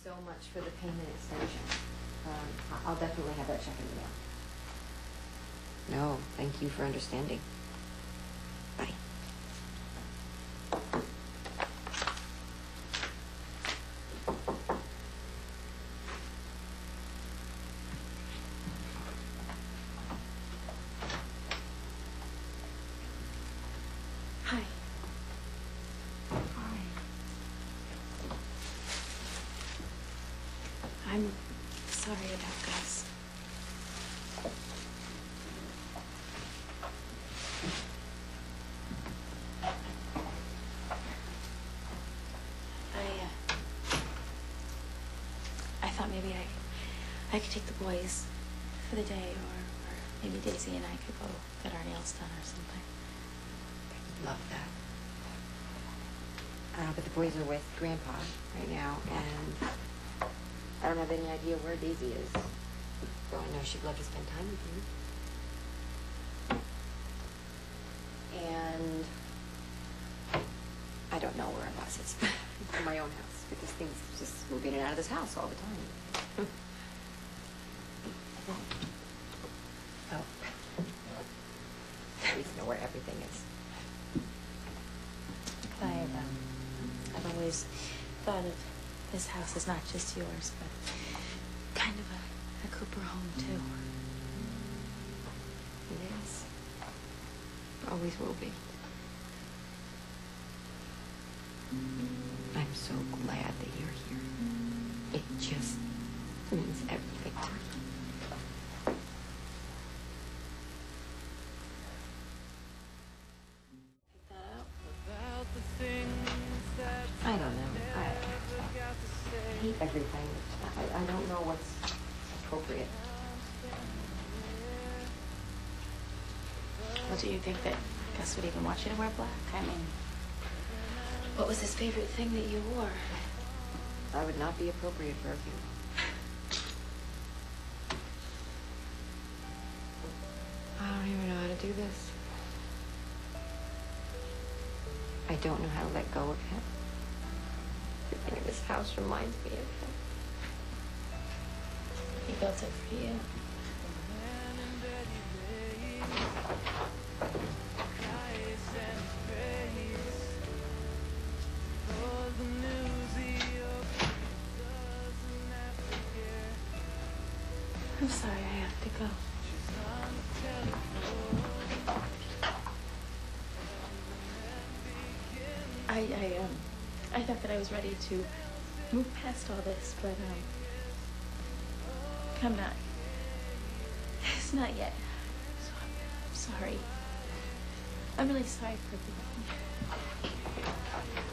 so much for the payment extension. I'll definitely have that check in the mail. No, thank you for understanding. Bye. Hi. Hi. I'm sorry about Gus. I thought maybe I could take the boys for the day, or maybe Daisy and I could go get our nails done or something. Love that. But the boys are with Grandpa right now, and I don't have any idea where Daisy is. Though I know she'd love to spend time with you. And I don't know where Abbas is. In my own house, because things just move in and out of this house all the time. Oh. I need to know where everything is. I've always thought of this house as not just yours, but kind of a Cooper home, too. It is. Always will be. I'm so glad that you're here. It just means everything to me. I don't know. I hate everything. I don't know what's appropriate. Well, do you think that Gus would even want you to wear black? I mean, what was his favorite thing that you wore? That would not be appropriate for a funeral. I don't even know how to do this. I don't know how to let go of him. Everything in this house reminds me of him. He built it for you. I'm sorry, I have to go. I thought that I was ready to move past all this, but I'm not. It's not yet. So I'm sorry. I'm really sorry for everything.